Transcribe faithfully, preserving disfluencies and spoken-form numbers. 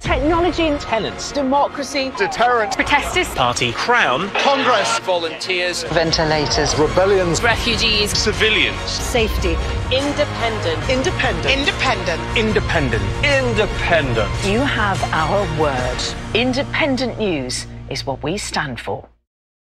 technology, tenants, democracy, deterrent, protesters, party, crown, Congress, volunteers, ventilators, rebellions, refugees, civilians, safety. independent, Independent. independent, independent, independent. You have our word. Independent news is what we stand for.